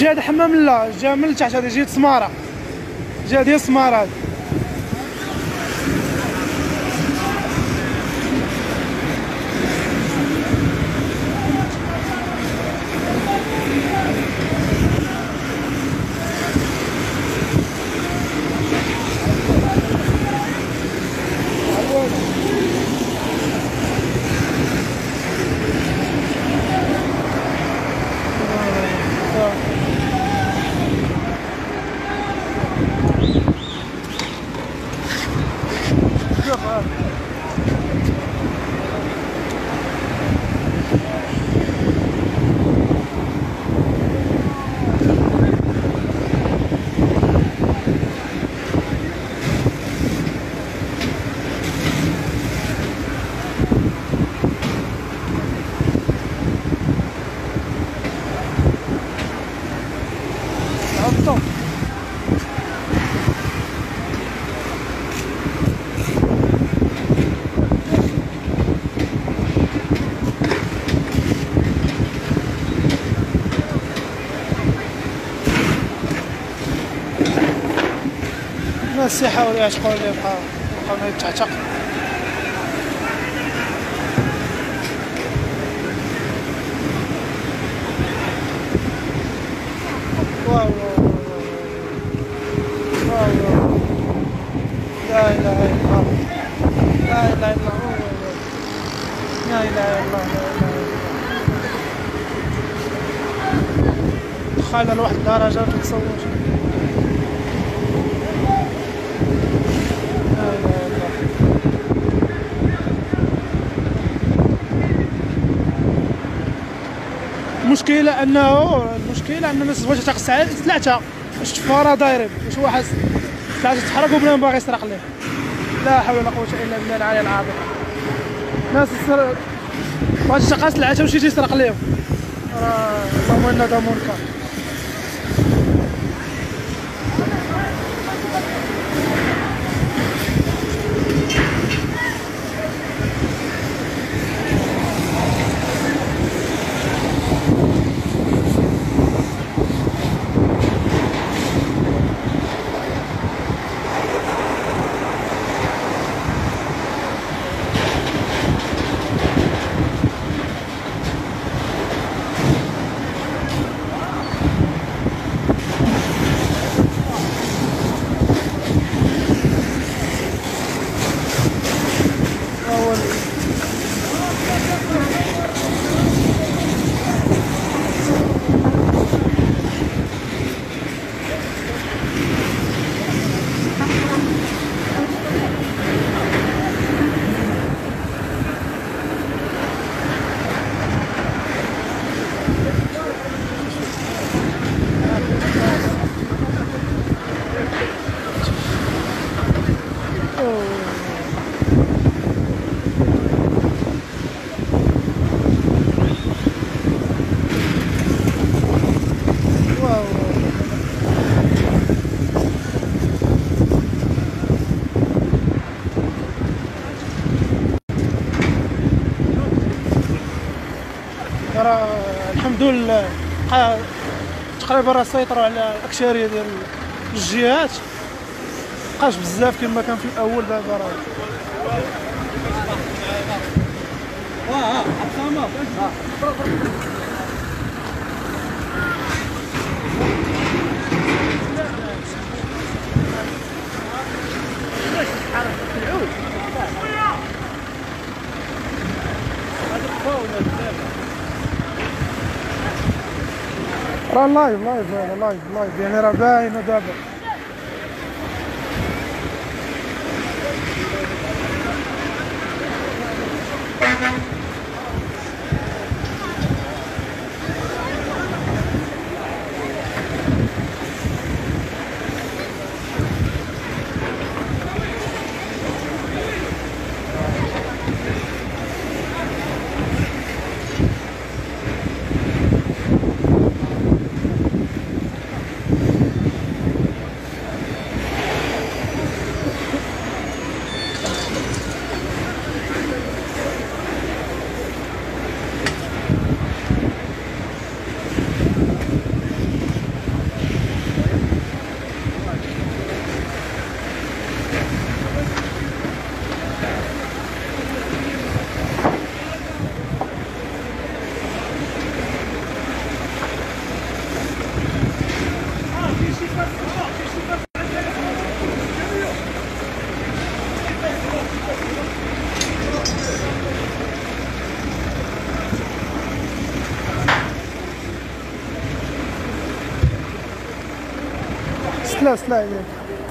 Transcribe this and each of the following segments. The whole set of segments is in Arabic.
جهه حمام لا، جهه من تحت، هذه جهه سماره، جهه ديال سماره هذه. الناس يحاولوا يعشقوا اللي بقاو يتعتق. واو واو، لا اله الا الله، لا اله الا الله، لا اله الا الله. دخلنا لواحد الدرجه ما تتصورش. المشكله ان الناس بغات تاخذ سلعتها، واش تفاره دايرين، واش واحد سلعته تحرق وبنادم باغي يسرق ليه. لا حول ولا قوه الا بالله العلي العظيم. ناس بغات تاخذ سلعتها وشي تيسرق ليهم، راه اللهم انا دا منكر. الحمد لله تقريبا راه سيطروا على الاكثريه ديال الجهات، مابقاش بزاف كما كان في الاول. دابا راه لايف هذا لايف يعني راه باينه دابا. لا السلاح ديالك.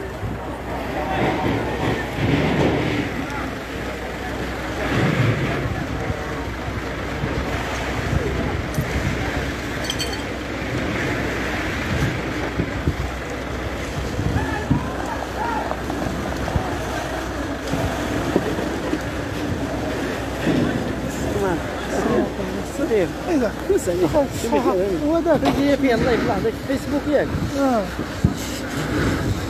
صغير اذا وسعني هو داك هي فيه اللايف لحظه فيسبوك ياك